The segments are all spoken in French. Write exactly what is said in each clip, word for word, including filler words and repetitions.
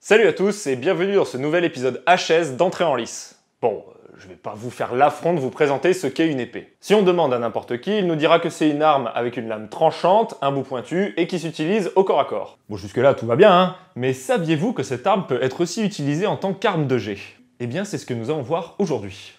Salut à tous et bienvenue dans ce nouvel épisode H S d'Entrée en lice. Bon, je vais pas vous faire l'affront de vous présenter ce qu'est une épée. Si on demande à n'importe qui, il nous dira que c'est une arme avec une lame tranchante, un bout pointu et qui s'utilise au corps à corps. Bon, jusque là tout va bien, hein, mais saviez-vous que cette arme peut être aussi utilisée en tant qu'arme de jet? Eh bien, c'est ce que nous allons voir aujourd'hui.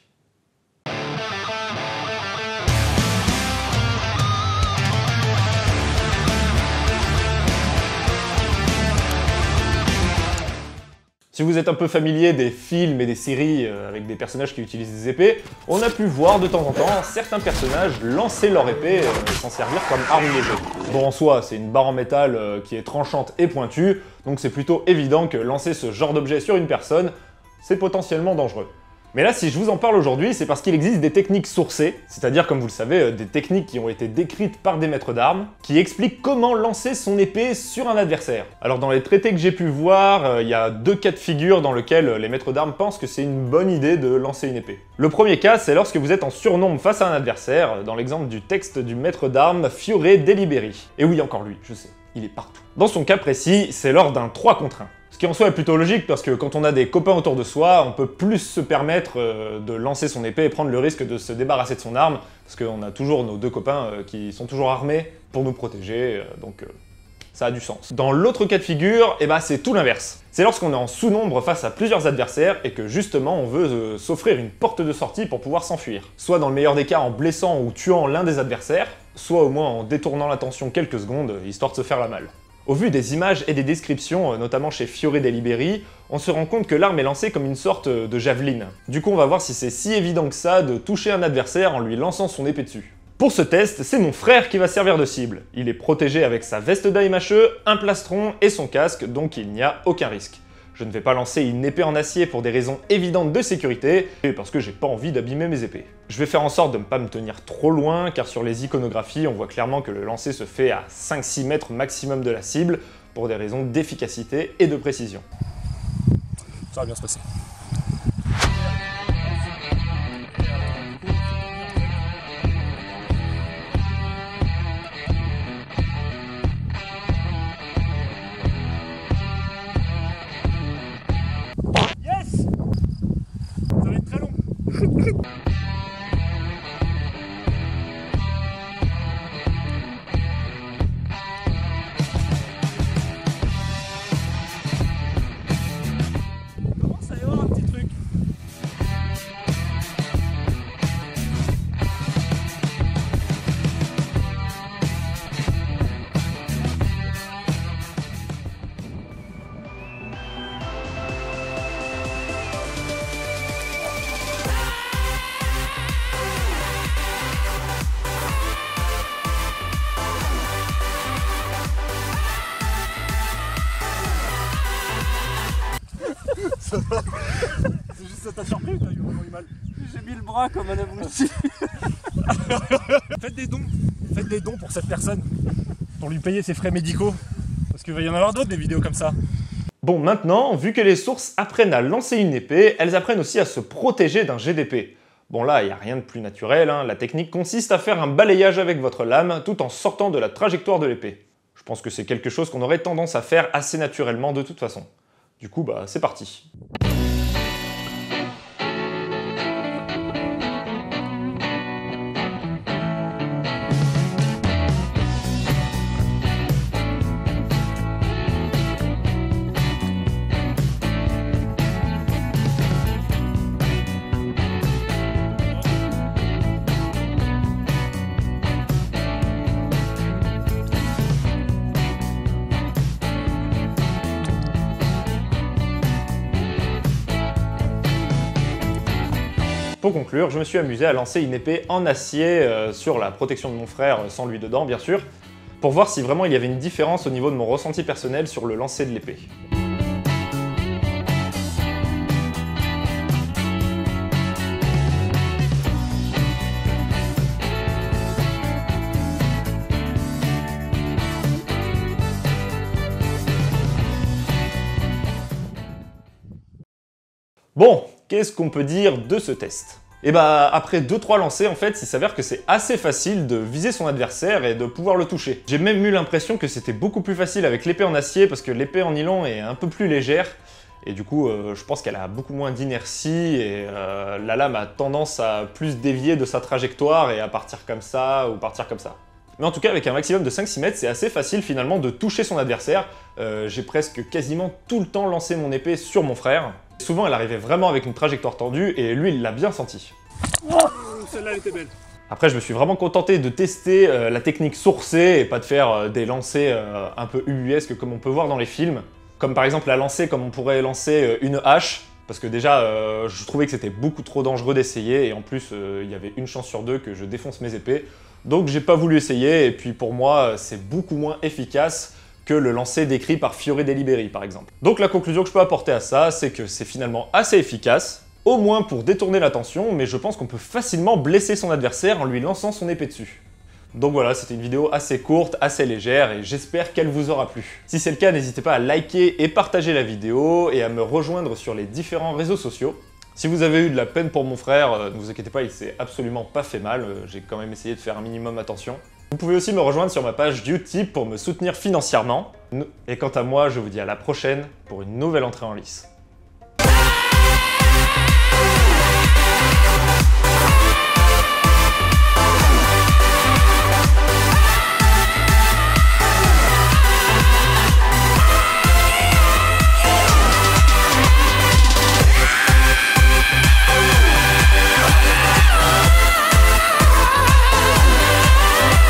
Si vous êtes un peu familier des films et des séries avec des personnages qui utilisent des épées, on a pu voir de temps en temps certains personnages lancer leur épée et s'en servir comme arme légère. Bon, en soi, c'est une barre en métal qui est tranchante et pointue, donc c'est plutôt évident que lancer ce genre d'objet sur une personne, c'est potentiellement dangereux. Mais là, si je vous en parle aujourd'hui, c'est parce qu'il existe des techniques sourcées, c'est-à-dire, comme vous le savez, des techniques qui ont été décrites par des maîtres d'armes, qui expliquent comment lancer son épée sur un adversaire. Alors dans les traités que j'ai pu voir, il y a deux cas de figure dans lesquels les maîtres d'armes pensent que c'est une bonne idée de lancer une épée. Le premier cas, c'est lorsque vous êtes en surnombre face à un adversaire, dans l'exemple du texte du maître d'armes Fiore Deliberi. Et oui, encore lui, je sais, il est partout. Dans son cas précis, c'est lors d'un trois contre un. Ce qui en soi est plutôt logique parce que quand on a des copains autour de soi, on peut plus se permettre euh, de lancer son épée et prendre le risque de se débarrasser de son arme, parce qu'on a toujours nos deux copains euh, qui sont toujours armés pour nous protéger, euh, donc euh, ça a du sens. Dans l'autre cas de figure, eh ben, c'est tout l'inverse. C'est lorsqu'on est en sous-nombre face à plusieurs adversaires et que justement on veut euh, s'offrir une porte de sortie pour pouvoir s'enfuir. Soit dans le meilleur des cas en blessant ou tuant l'un des adversaires, soit au moins en détournant l'attention quelques secondes, histoire de se faire la malle. Au vu des images et des descriptions, notamment chez Fiore Deliberi, on se rend compte que l'arme est lancée comme une sorte de javeline. Du coup, on va voir si c'est si évident que ça de toucher un adversaire en lui lançant son épée dessus. Pour ce test, c'est mon frère qui va servir de cible. Il est protégé avec sa veste d'A M H E, un plastron et son casque, donc il n'y a aucun risque. Je ne vais pas lancer une épée en acier pour des raisons évidentes de sécurité, et parce que j'ai pas envie d'abîmer mes épées. Je vais faire en sorte de ne pas me tenir trop loin, car sur les iconographies, on voit clairement que le lancer se fait à cinq six mètres maximum de la cible, pour des raisons d'efficacité et de précision. Ça va bien se passer. C'est juste ça t'a surpris ou t'as eu vraiment eu mal? J'ai mis le bras comme un abruti. Faites des dons, faites des dons pour cette personne, pour lui payer ses frais médicaux, parce qu'il va y en avoir d'autres des vidéos comme ça. Bon, maintenant, vu que les sources apprennent à lancer une épée, elles apprennent aussi à se protéger d'un jet d'épée. Bon là, il n'y a rien de plus naturel, hein. La technique consiste à faire un balayage avec votre lame tout en sortant de la trajectoire de l'épée. Je pense que c'est quelque chose qu'on aurait tendance à faire assez naturellement de toute façon. Du coup, bah, c'est parti. Pour conclure, je me suis amusé à lancer une épée en acier euh, sur la protection de mon frère, sans lui dedans bien sûr, pour voir si vraiment il y avait une différence au niveau de mon ressenti personnel sur le lancer de l'épée. Bon, qu'est-ce qu'on peut dire de ce test? Et bah après deux trois lancers en fait, il s'avère que c'est assez facile de viser son adversaire et de pouvoir le toucher. J'ai même eu l'impression que c'était beaucoup plus facile avec l'épée en acier parce que l'épée en nylon est un peu plus légère et du coup euh, je pense qu'elle a beaucoup moins d'inertie et euh, la lame a tendance à plus dévier de sa trajectoire et à partir comme ça ou partir comme ça. Mais en tout cas avec un maximum de cinq six mètres, c'est assez facile finalement de toucher son adversaire. Euh, j'ai presque quasiment tout le temps lancé mon épée sur mon frère. Souvent, elle arrivait vraiment avec une trajectoire tendue et lui, il l'a bien senti. Oh, celle-là, elle était belle. Après, je me suis vraiment contenté de tester euh, la technique sourcée et pas de faire euh, des lancers euh, un peu ubuesques comme on peut voir dans les films. Comme par exemple la lancer comme on pourrait lancer euh, une hache. Parce que déjà, euh, je trouvais que c'était beaucoup trop dangereux d'essayer et en plus, euh, il y avait une chance sur deux que je défonce mes épées. Donc j'ai pas voulu essayer et puis pour moi, c'est beaucoup moins efficace que le lancer décrit par Fiore De Liberi par exemple. Donc la conclusion que je peux apporter à ça, c'est que c'est finalement assez efficace, au moins pour détourner l'attention, mais je pense qu'on peut facilement blesser son adversaire en lui lançant son épée dessus. Donc voilà, c'était une vidéo assez courte, assez légère, et j'espère qu'elle vous aura plu. Si c'est le cas, n'hésitez pas à liker et partager la vidéo, et à me rejoindre sur les différents réseaux sociaux. Si vous avez eu de la peine pour mon frère, euh, ne vous inquiétez pas, il s'est absolument pas fait mal, euh, j'ai quand même essayé de faire un minimum attention. Vous pouvez aussi me rejoindre sur ma page Utip pour me soutenir financièrement. Et quant à moi, je vous dis à la prochaine pour une nouvelle entrée en lice.